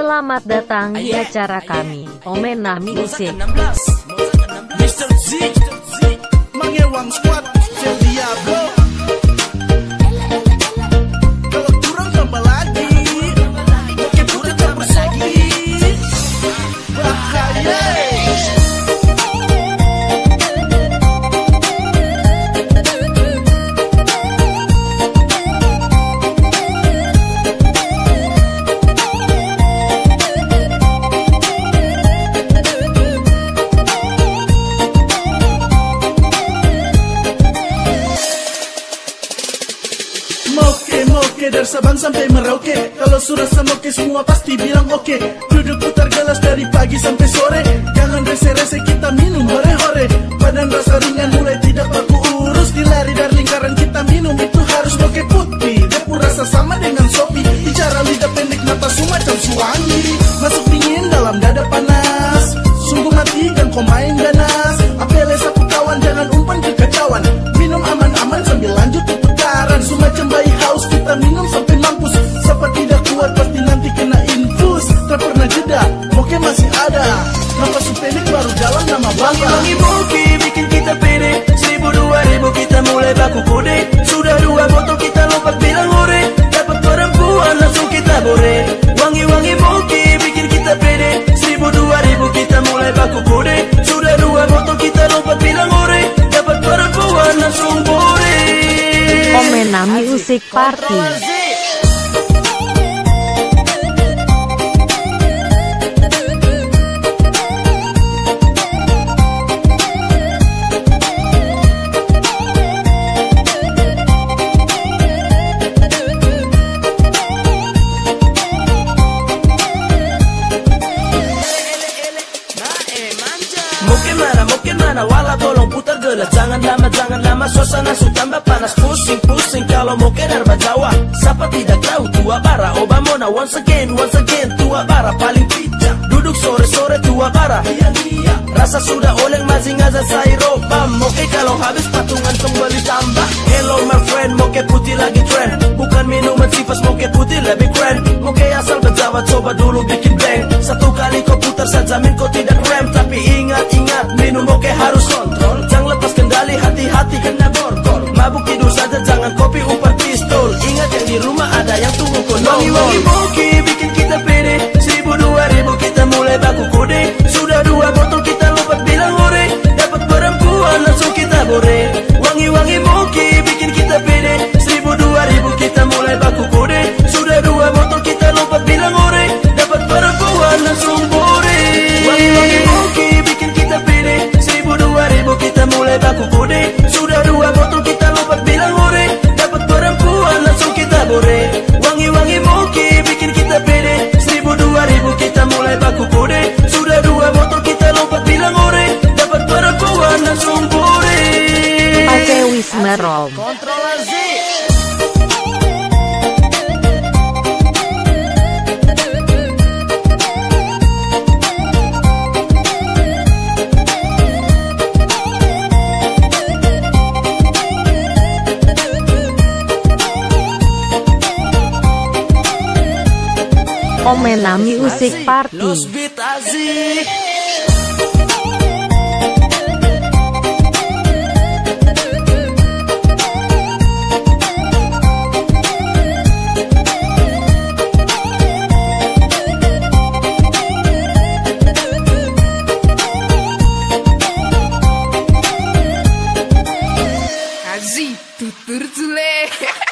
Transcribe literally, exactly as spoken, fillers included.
Selamat datang di acara kami, Omena Music. mister Z, Mangewang Squad, El Diablo. Kalau kurang tambah lagi, oke putih campur lagi. Bahaya. Moke dari Sabang sampai Merauke, kalau sudah samoke semua pasti bilang oke. Duduk putar gelas dari pagi sampai sore, jangan rese-rese kita minum hore-hore. Badan rasa ringan mulai tidak baku urus, dilari dari lingkaran kita minum itu harus moke putih. Depur rasa sama dengan sopi, bicara lidah pendek mata semacam suwangi. Masuk dingin dalam dada panas, sungguh mati dan kau main ganas. Apele sapu kawan jangan umpan kekacauan, minum aman-aman sambil lanjut ke putaran. Semacam bayi haus kita minum sampai mampus, siapa tidak kuat pasti nanti kena infus. Tak pernah jeda, moke masih ada, nafas pendek baru jalan nama bangga. Wangi moke bikin kita pede, seribu dua ribu kita mulai baku kode. Sudah dua botol kita lompat bilang hore, dapat perempuan langsung kita bore. Wangi-wangi moke bikin kita pede, seribu dua ribu kita mulai baku kode. Sudah dua botol kita lompat bilang hore, dapat perempuan langsung bore. Omena Music Party. Moke mana, moke mana, wala tolong putar gelas. Jangan lama, jangan lama, suasana su tambah panas. Pusing-pusing kalau moke darba Jawa. Siapa tidak tahu tua bara Obamona. Once again, once again, tua bara paling pijak. Duduk sore-sore tua bara, iya-iya. Rasa sudah oleng masih ngazan saya roba. Moke kalau habis patungan kembali tambah. Hello my friend, moke putih lagi trend. Bukan minuman sipas, moke putih lebih keren. Moke asal berjawa, coba dulu bikin bang. Satu kali kau putar saja, jamin kau tidak rem. Tapi ingat-ingat, minum moke harus kontrol. Jangan lepas kendali, hati-hati kena borgol. Mabuk tidur saja, jangan kopi umpan pistol. Ingat yang di rumah ada yang tunggu kau nongol. Wangi-wangi moke bikin kita pede, seribu dua ribu kita mulai baku kode. Sudah dua botol kita lompat bilang hore, dapat perempuan langsung kita bore. Wangi-wangi moke bikin kita pede, seribu dua ribu kita mulai baku kode. Sudah dua botol kita lompat bilang hore, dapat perempuan langsung bore. Wangi-wangi moke bikin kita pede, seribu dua ribu kita mulai baku kode. Sudah dua botol kita lompat bilang hore, dapat perempuan langsung kita bore. Wangi-wangi moke bikin kita pede, seribu dua ribu kita mulai baku kode. Sudah dua botol kita lompat bilang hore, dapat perempuan langsung bore. Oke Wisma Rom. Kontrol Z. Omena Music Party. Los Beat Aziz. Aziz, tutur tule.